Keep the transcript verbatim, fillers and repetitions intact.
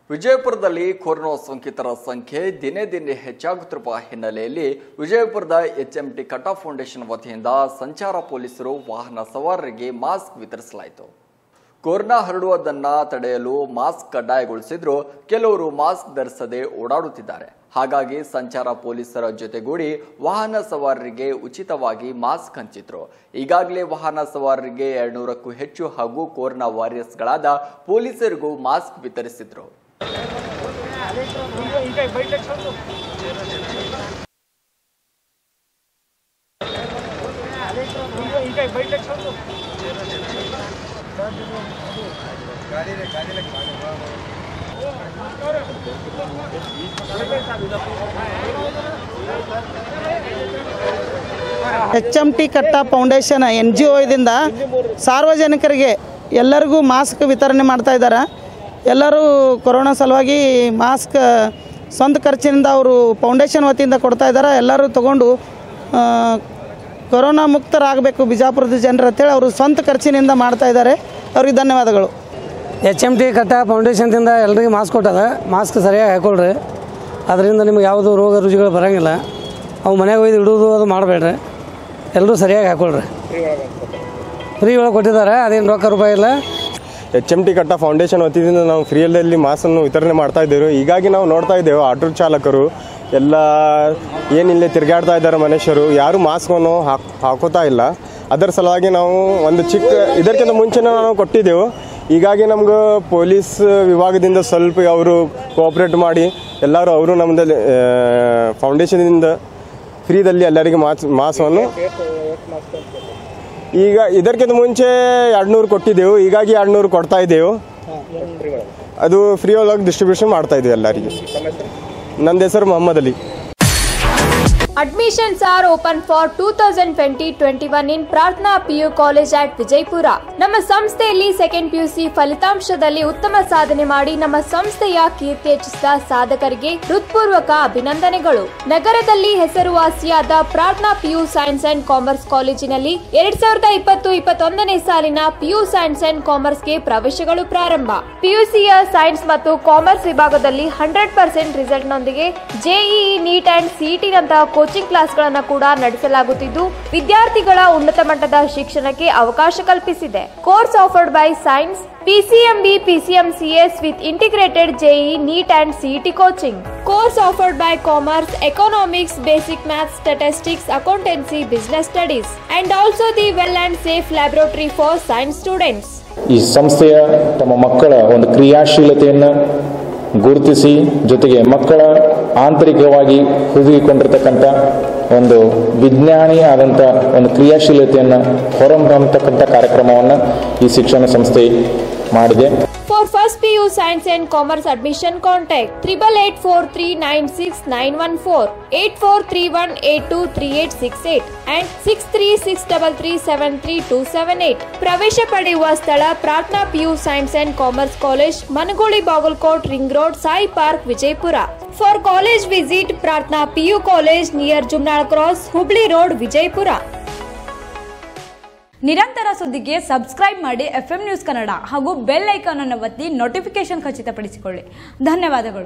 ವಿಜಯಪುರದಲ್ಲಿ ಕೊರೋನಾ ಸೋಂಕಿತರ ಸಂಖ್ಯೆ ದಿನೇ ದಿನೇ ಹೆಚ್ಚಾಗುತ್ತಿರುವ ಹಿನ್ನೆಲೆಯಲ್ಲಿ ವಿಜಯಪುರದ ಎಚ್ಎಂಟಿ ಕಟಾ ಫೌಂಡೇಶನ್ ವತಿಯಿಂದ ಸಂಚಾರ ಪೊಲೀಸರು ವಾಹನ ಸವಾರರಿಗೆ ಮಾಸ್ಕ್ ವಿತರಿಸಲಾಯಿತು. ಕೊರೋನಾ ಹರಡುವುದನ್ನು ತಡೆಯಲು ಮಾಸ್ಕ್ ಕಡ್ಡಾಯಗೊಳಿಸಿದ್ರು ಕೆಲವರು ಮಾಸ್ಕ್ ಧರಿಸದೆ ಓಡಾಡುತ್ತಿದ್ದಾರೆ. ಹಾಗಾಗಿ ಸಂಚಾರ ಪೊಲೀಸರ ಜೊತೆಗೂಡಿ ವಾಹನ ಸವಾರರಿಗೆ ಉಚಿತವಾಗಿ ಮಾಸ್ಕ್ ಹಂಚಿದ್ರು. ಈಗಾಗಲೇ ವಾಹನ ಸವಾರರಿಗೆ ಎರಡ್ನೂರಕ್ಕೂ ಹೆಚ್ಚು ಹಾಗೂ ಕೊರೋನಾ ವಾರಿಯರ್ಸ್ಗಳಾದ ಪೊಲೀಸರಿಗೂ ಮಾಸ್ಕ್ ವಿತರಿಸಿದ್ರು. H M T Katta foundation N G ಒದಿಂದ ಸಾರ್ವಜನಿಕರಿಗೆ ಎಲ್ಲರಿಗೂ ಮಾಸ್ಕ್ ವಿತರಣೆ ಮಾಡ್ತಾ ಇದ್ದಾರೆ. ಎಲ್ಲರೂ ಕೊರೋನಾ ಸಲುವಾಗಿ ಮಾಸ್ಕ್ ಸ್ವಂತ ಖರ್ಚಿನಿಂದ ಅವರು ಫೌಂಡೇಶನ್ ವತಿಯಿಂದ ಕೊಡ್ತಾ ಇದ್ದಾರೆ. ಎಲ್ಲರೂ ತಗೊಂಡು ಕೊರೋನಾ ಮುಕ್ತರಾಗಬೇಕು ಬಿಜಾಪುರದ ಜನರು ಅಂತೇಳಿ ಅವರು ಸ್ವಂತ ಖರ್ಚಿನಿಂದ ಮಾಡ್ತಾ ಇದ್ದಾರೆ. ಅವ್ರಿಗೆ ಧನ್ಯವಾದಗಳು. ಎಚ್ ಎಮ್ ಟಿ ಕಟ್ಟಾ ಫೌಂಡೇಶನ್ದಿಂದ ಎಲ್ಲರಿಗೂ ಮಾಸ್ಕ್ ಕೊಟ್ಟದ. ಮಾಸ್ಕ್ ಸರಿಯಾಗಿ ಹಾಕೊಳ್ರಿ, ಅದರಿಂದ ನಿಮ್ಗೆ ಯಾವುದು ರೋಗ ರುಜಿಗಳು ಬರೋಂಗಿಲ್ಲ. ಅವು ಮನೆಗೆ ಒಯ್ದು ಇಡೋದು ಅದು ಮಾಡಬೇಡ್ರಿ, ಎಲ್ಲರೂ ಸರಿಯಾಗಿ ಹಾಕೊಳ್ರಿ. ಫ್ರೀ ಒಳಗೆ ಕೊಟ್ಟಿದ್ದಾರೆ, ಅದೇನು ರೊಕ್ಕ ರೂಪಾಯಿ ಇಲ್ಲ. H M T Katta foundation ವತಿಯಿಂದ ನಾವು ಫ್ರೀಯಲ್ಲಿ ಮಾಸ್ಕನ್ನು ವಿತರಣೆ ಮಾಡ್ತಾ ಇದ್ದೇವೆ. ಹೀಗಾಗಿ ನಾವು ನೋಡ್ತಾ ಇದ್ದೇವೆ ಆಟೋ ಚಾಲಕರು ಎಲ್ಲ ಏನಿಲ್ಲೇ ತಿರುಗಾಡ್ತಾ ಇದ್ದಾರೆ ಮನುಷ್ಯರು, ಯಾರು ಮಾಸ್ಕನ್ನು ಹಾಕ್ ಹಾಕೋತಾ ಇಲ್ಲ. ಅದರ ಸಲುವಾಗಿ ನಾವು ಒಂದು ಚಿಕ್ಕ ಇದಕ್ಕಿಂತ ಮುಂಚೆನೇ ನಾವು ಕೊಟ್ಟಿದ್ದೆವು. ಹೀಗಾಗಿ ನಮ್ಗೆ ಪೊಲೀಸ್ ವಿಭಾಗದಿಂದ ಸ್ವಲ್ಪ ಅವರು ಕೋಆಪ್ರೇಟ್ ಮಾಡಿ ಎಲ್ಲರೂ ಅವರು ನಮ್ಮದಲ್ಲಿ ಫೌಂಡೇಶನಿಂದ ಫ್ರೀದಲ್ಲಿ ಎಲ್ಲರಿಗೆ ಮಾಸ್ ಮಾಸ್ಕನ್ನು ಈಗ ಇದಕ್ಕಿಂತ ಮುಂಚೆ ಎರಡ್ನೂರು ಕೊಟ್ಟಿದ್ದೆವು. ಹೀಗಾಗಿ ಎರಡ್ನೂರು ಕೊಡ್ತಾ ಇದ್ದೆವು. ಅದು ಫ್ರೀ ಒಳಗೆ ಡಿಸ್ಟ್ರಿಬ್ಯೂಷನ್ ಮಾಡ್ತಾ ಇದ್ದೀವಿ ಎಲ್ಲರಿಗೆ. ನನ್ನ ಹೆಸರು Mohammed Ali. Admissions are open for two thousand twenty twenty-one in Prarthana P U College at Vijaypura. ನಮ್ಮ ಸಂಸ್ಥೆಯಲ್ಲಿ ಸೆಕೆಂಡ್ ಪಿ ಯು ಸಿ ಫಲಿತಾಂಶದಲ್ಲಿ ಉತ್ತಮ ಸಾಧನೆ ಮಾಡಿ ನಮ್ಮ ಸಂಸ್ಥೆಯ ಕೀರ್ತಿ ಹೆಚ್ಚಿಸಿದ ಸಾಧಕರಿಗೆ ಹೃತ್ಪೂರ್ವಕ ಅಭಿನಂದನೆಗಳು. ನಗರದಲ್ಲಿ ಹೆಸರುವಾಸಿಯಾದ Prarthana P U science and commerce ಕಾಲೇಜಿನಲ್ಲಿ ಎರಡ್ ಸಾವಿರದ ಇಪ್ಪತ್ತು ಇಪ್ಪತ್ತೊಂದನೇ ಸಾಲಿನ ಪಿ ಯು ಸೈನ್ಸ್ ಅಂಡ್ ಕಾಮರ್ಸ್ಗೆ ಪ್ರವೇಶಗಳು ಪ್ರಾರಂಭ. ಪಿಯುಸಿಯ ಸೈನ್ಸ್ ಮತ್ತು ಕಾಮರ್ಸ್ ವಿಭಾಗದಲ್ಲಿ ಹಂಡ್ರೆಡ್ ಪರ್ಸೆಂಟ್ ರಿಸಲ್ಟ್ ನೊಂದಿಗೆ ಜೆಇಇ, ನೀಟ್ ಅಂಡ್ ಸಿಇಟಿ ನಂತಹ ಕೋಚಿಂಗ್ ಕ್ಲಾಸ್ಗಳನ್ನು ಕೂಡ ನಡೆಸಲಾಗುತ್ತಿದ್ದು ವಿದ್ಯಾರ್ಥಿಗಳ ಉನ್ನತ ಮಟ್ಟದ ಶಿಕ್ಷಣಕ್ಕೆ ಅವಕಾಶ ಕಲ್ಪಿಸಿದೆ. Course offered by science, P C M B, P C M C S with integrated J E E, NEET and C E T coaching. Course offered by Commerce, Economics, Basic Maths, Statistics, Accountancy, Business Studies and also the well and safe laboratory for science students. ಈ ಸಂಸ್ಥೆಯ ತಮ್ಮ ಮಕ್ಕಳ ಒಂದು ಕ್ರಿಯಾಶೀಲತೆಯನ್ನು ಗುರುತಿಸಿ ಜೊತೆಗೆ ಮಕ್ಕಳ ಆಂತರಿಕವಾಗಿ ಹುದುಗಿಕೊಂಡಿರ್ತಕ್ಕಂಥ ಒಂದು ವಿಜ್ಞಾನಿ ಆದಂಥ ಒಂದು ಕ್ರಿಯಾಶೀಲತೆಯನ್ನು ಹೊರಹೊಮ್ಮತಕ್ಕಂಥ ಕಾರ್ಯಕ್ರಮವನ್ನು ಈ ಶಿಕ್ಷಣ ಸಂಸ್ಥೆ ಮಾಡಿದೆ. For first P U Science and Commerce admission, contact triple eight four three nine six nine one four, eight four three one eight two three eight six eight and six three six three three seven three two seven eight. ಪ್ರವೇಶ ಪಡೆಯುವ ಸ್ಥಳ Prarthana P U science and commerce college, Managoli, Bagalkot, ring road, Sai park, Vijayapura. For college visit Prarthana P U college near Jumnal cross, Hubli road, Vijayapura. ನಿರಂತರ ಸುದ್ದಿಗೆ subscribe ಮಾಡಿ F M news Kannada ಹಾಗೂ bell icon ಅನ್ನು ಒತ್ತಿ notification ಖಚಿತಪಡಿಸಿಕೊಳ್ಳಿ. ಧನ್ಯವಾದಗಳು.